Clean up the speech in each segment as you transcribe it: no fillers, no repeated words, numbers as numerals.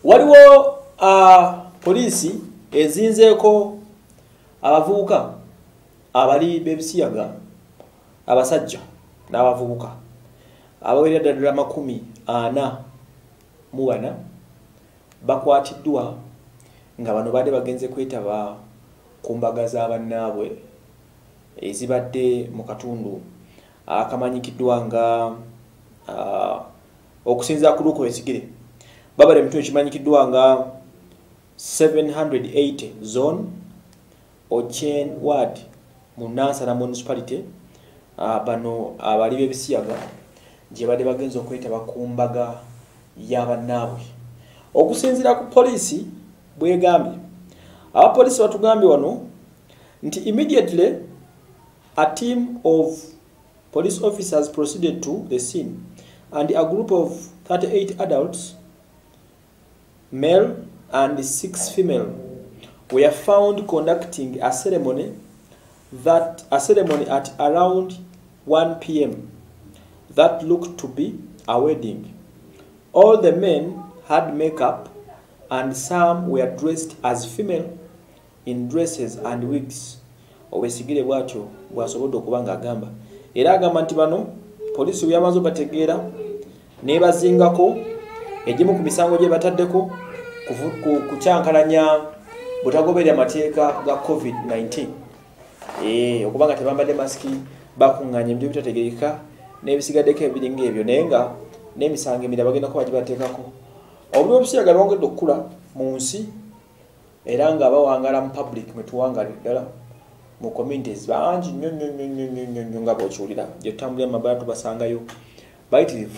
waliwo polisi ezinzeeko abavubuka abali bebisiyaga abasajja n'abavubuka abawerera ddala 40 bakwatiddwa nga bano badde bagenze kwetaba ku mbaga z'abannaabwe ezibadde mu katundu akamanyikiddwa nga okusinza ku luko esigire babale mu kitundu kimanyikiddwa nga 780 zone Ochen ward mu Nansana municipality. Bano abali bebisiyaga gye badde bagenze okwetaba ku mbaga y'abannaabwe. Okusinziira ku polisi bwegambye, abapolisi batugambye wano nti immediately a team of police officers proceeded to the scene and a group of 38 adults, male and 6 female, were found conducting a ceremony at around 1 p.m. that looked to be a wedding. All the men had makeup and some were dressed as female in dresses and wigs. Obesigire bwatyo bwasobodde okuba ng'agamba. Era agamba nti bano polisi bwe yamaze bategeera n'ebazingako egimu ku misango gye bataddeko kukyankalanya butagoberera amateeka ga COVID-19. Okubanga tebambadde masiki bakuŋŋaanya ebintu ebitategeereka n'ebisigaddeko ebiringa ebyo naye nga n'emisango emirala bagenda kuba gibateekako. Obuli bw'ebisiyaga bwongedde okukula mu nsi era nga bawangala mu public mwe tuwangalira ddala mu communities bangi nnyo nga bw'okiwulira gye tutambulira mu mabala tubasangayo bayitirivu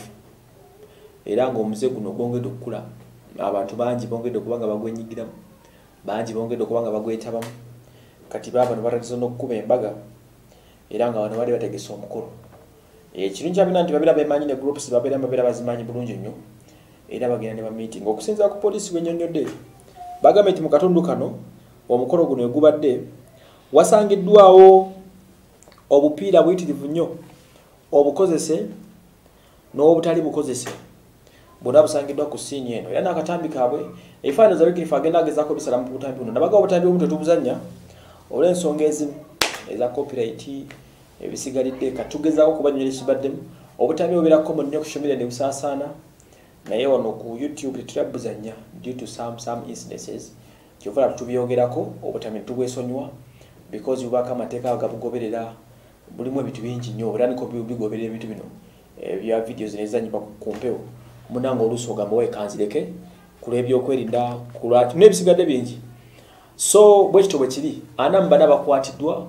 era ng'omuze guno gwongedde okukula. Abantu bangi bongedde okuba nga bagwenyigiramu, bangi bongedde okuba nga bagwetabamu. Kati bano batandise n'okukuba embaga era nga bano bali bategese omukolo. Ekirungi kyabina nti babeera bemanyi ne groups babeera bazimanyi bulungi nnyo era bagenda ne ba meeting. Okusinziira ku polisi bwennyonnyodde bagambye nti mu katundu kano omukolo guno egubadde wasangiddwawo obupiira buyitirivu nnyo obukozese n'obutali bukozese bonna busangiddwa ku siini eno era n'akatambi kaabwe ebifaananyi zabikirifu agenda agezaako bisala mu butambi buno nabagawo obutambi obumu tetubuzannya olw'ensonga ezimu eza copyright ebisigalidde katugezaako kubanyonyola ekibaddemu. Obutambi bubeerako mu nnyo ku social media ne busaasaana naye wano ku YouTube tetulabuzannya due to some incidences kyova tubyogerako obutambi tubwesonyiwa because bubaka amateeka agabugoberera bulimu ebintu bingi nnyo era niko bigoberera ebintu bino ebya videos nezanyibwa ku mpewo munanga oluusi ogamba weekanzireke kula ebyokwerinda kulwatu n'ebisigadde bingi. So bwekito bwe kiri anamu bana bakwatiddwa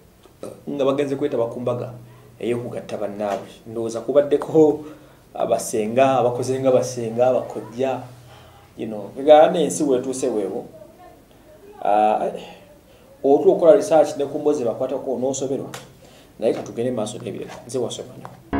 nga bagenze kwetaba ku mbaga ey'okugatta bannaabwe. Ndowooza kubaddeko abasenga abakoze nga basenga abakojja ega n'ensi weetuuse weewo otula okukola research ne ku mbozi bakwatako n'osoberwa naye katugende maaso n'ebirala nze wasoma nnyo.